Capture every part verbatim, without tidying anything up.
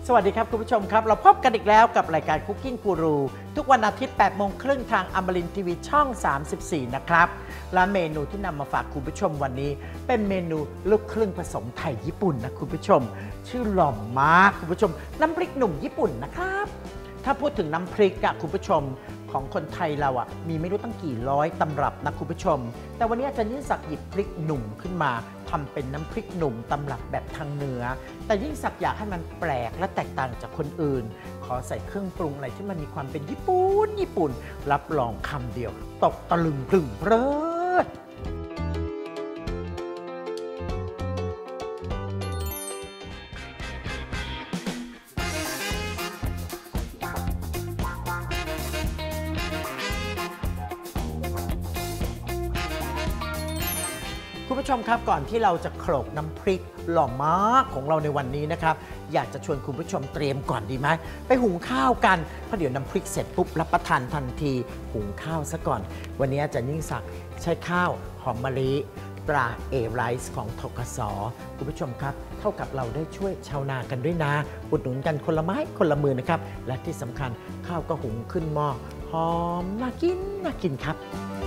สวัสดีครับคุณผู้ชมครับเราพบกันอีกแล้วกับรายการ Cooking Guru ทุกวันอาทิตย์ แปดโมงครึ่งทางอมรินทร์ทีวีช่อง สามสิบสี่ นะครับและเมนูที่นำมาฝากคุณผู้ชมวันนี้เป็นเมนูลูกครึ่งผสมไทยญี่ปุ่นนะคุณผู้ชมชื่อหล่อมากคุณผู้ชมน้ำพริกหนุ่มญี่ปุ่นนะครับถ้าพูดถึงน้ำพริกอะคุณผู้ชมของคนไทยเราอะมีไม่รู้ตั้งกี่ร้อยตำรับนะคุณผู้ชมแต่วันนี้อาจารย์ยิ่งศักดิ์หยิบพริกหนุ่มขึ้นมาทำเป็นน้ำพริกหนุ่มตำรับแบบทางเหนือแต่ยิ่งศักดิ์อยากให้มันแปลกและแตกต่างจากคนอื่นขอใส่เครื่องปรุงอะไรที่มันมีความเป็นญี่ปุ่นญี่ปุ่นรับรองคำเดียวตกตะลึงพลึงเพลิดคุณผู้ชมครับก่อนที่เราจะโขลกน้ำพริกหล่อมากของเราในวันนี้นะครับอยากจะชวนคุณผู้ชมเตรียมก่อนดีไหมไปหุงข้าวกันเพราะเดี๋ยวน้ำพริกเสร็จปุ๊บรับประทานทันทีหุงข้าวซะก่อนวันนี้อาจารย์ยิ่งศักดิ์ใช้ข้าวหอมมะลิตราเอไรซ์ของธกส.คุณผู้ชมครับเท่ากับเราได้ช่วยชาวนากันด้วยนะอุดหนุนกันคนละไม้คนละมือนะครับและที่สำคัญข้าวก็หุงขึ้นหม้อหอมน่ากินน่ากินครับ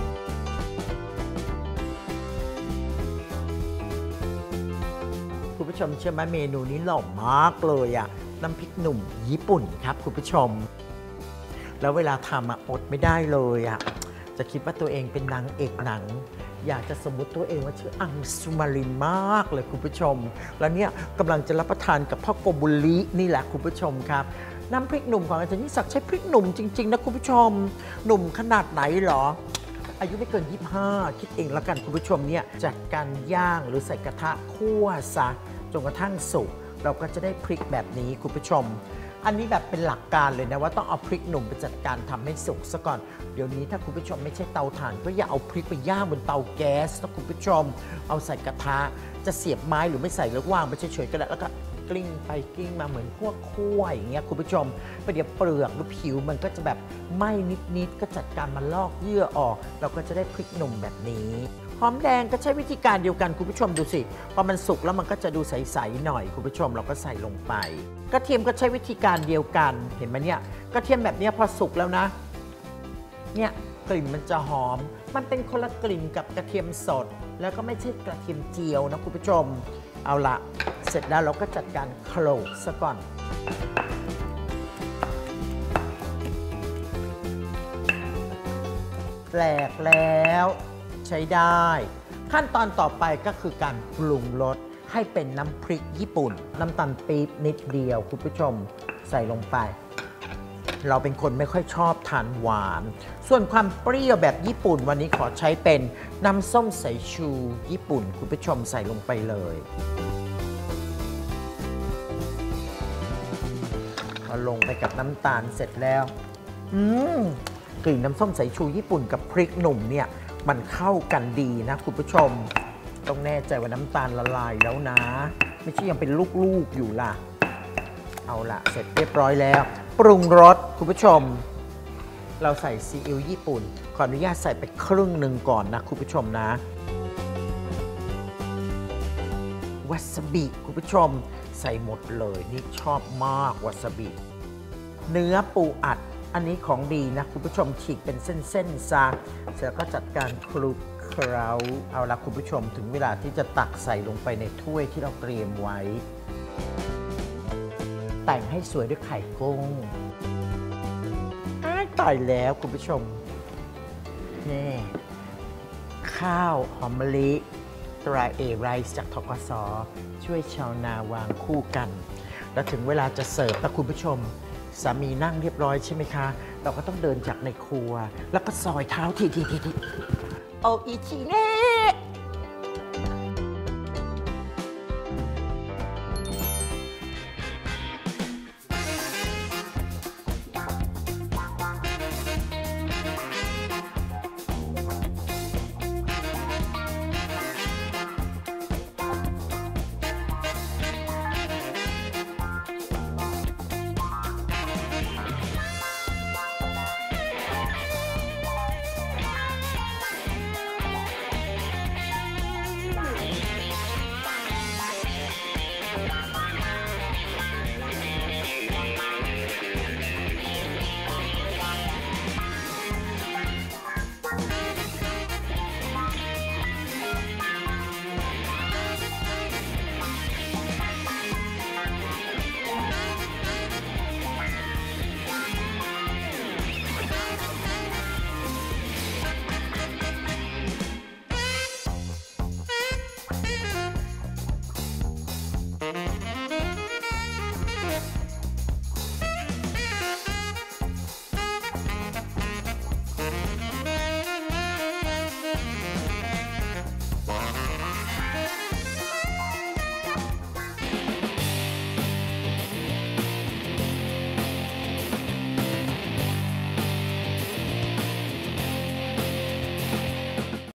คุณผู้ชมเชื่อไหมเมนูนี้หล่อมากเลยอะน้ำพริกหนุ่มญี่ปุ่นครับคุณผู้ชมแล้วเวลาทำอะอดไม่ได้เลยอะจะคิดว่าตัวเองเป็นนางเอกหนังอยากจะสมมุติตัวเองว่าชื่ออังสุมารินมากเลยคุณผู้ชมแล้วเนี่ยกำลังจะรับประทานกับพ่อโกบุรินี่แหละคุณผู้ชมครับน้ำพริกหนุ่มของอาจารย์ยิ่งศักดิ์ใช้พริกหนุ่มจริงๆนะคุณผู้ชมหนุ่มขนาดไหนหรออายุไม่เกินยี่สิบห้าคิดเองแล้วกันคุณผู้ชมเนี่ยจากการย่างหรือใส่กระทะคั่วซะจนกระทั่งสุกเราก็จะได้พริกแบบนี้คุณผู้ชมอันนี้แบบเป็นหลักการเลยนะว่าต้องเอาพริกหนุ่มไปจัดการทำให้สุกซะก่อนเดี๋ยวนี้ถ้าคุณผู้ชมไม่ใช่เตาถ่านก็อย่าเอาพริกไปย่างบนเตาแก๊สนะคุณผู้ชมเอาใส่กระทะจะเสียบไม้หรือไม่ใส่แล้ววางไปเฉยๆก็ได้แล้วก็กลิ้งไปกลิ้งมาเหมือนพวกคั่วอย่างเงี้ยคุณผู้ชมไปเดี๋ยวเปลือกหรือผิวมันก็จะแบบไหม้นิดๆก็จัดการมาลอกเยื่อออกเราก็จะได้พริกหนุ่มแบบนี้หอมแดงก็ใช้วิธีการเดียวกันคุณผู้ชมดูสิพอมันสุกแล้วมันก็จะดูใสๆหน่อยคุณผู้ชมเราก็ใส่ลงไปกระเทียมก็ใช้วิธีการเดียวกันเห็นไหมเนี่ยกระเทียมแบบนี้พอสุกแล้วนะเนี่ยกลิ่นมันจะหอมมันเป็นคนละกลิ่นกับกระเทียมสดแล้วก็ไม่ใช่กระเทียมเจียวนะคุณผู้ชมเอาละเสร็จแล้วเราก็จัดการโขลกซะก่อนแปลกแล้วใช้ได้ขั้นตอนต่อไปก็คือการปรุงรสให้เป็นน้ำพริกญี่ปุ่นน้ำตาลปี๊บนิดเดียวคุณผู้ชมใส่ลงไปเราเป็นคนไม่ค่อยชอบทานหวานส่วนความเปรี้ยวแบบญี่ปุ่นวันนี้ขอใช้เป็นน้ำส้มสายชูญี่ปุ่นคุณผู้ชมใส่ลงไปเลยพอลงไปกับน้ำตาลเสร็จแล้วอืมกลิ่นน้ำส้มสายชูญี่ปุ่นกับพริกหนุ่มเนี่ยมันเข้ากันดีนะคุณผู้ชมต้องแน่ใจว่าน้ำตาลละลายแล้วนะไม่ใช่ยังเป็นลูกๆอยู่ล่ะเอาละเสร็จเรียบร้อยแล้วปรุงรสคุณผู้ชมเราใส่ซีอิ๊วญี่ปุ่นขออนุญาตใส่ไปครึ่งหนึ่งก่อนนะคุณผู้ชมนะวาซาบิคุณผู้ชมใส่หมดเลยนี่ชอบมากวาซาบิเนื้อปูอัดอันนี้ของดีนะคุณผู้ชมฉีกเป็นเส้นๆซะเสร็จแล้วก็จัดการคลุกเคล้าเอาละคุณผู้ชมถึงเวลาที่จะตักใส่ลงไปในถ้วยที่เราเตรียมไว้แต่งให้สวยด้วยไข่กุ้งตายแล้วคุณผู้ชมนี่ข้าวหอมมะลิตราเอไรซ์จากธกส.ช่วยชาวนาวางคู่กันแล้วถึงเวลาจะเสิร์ฟนะคุณผู้ชมสามีนั่งเรียบร้อยใช่ไหมคะเราก็ต้องเดินจากในครัวแล้วก็ซอยเท้าทีทีทีทีโออิชิเน่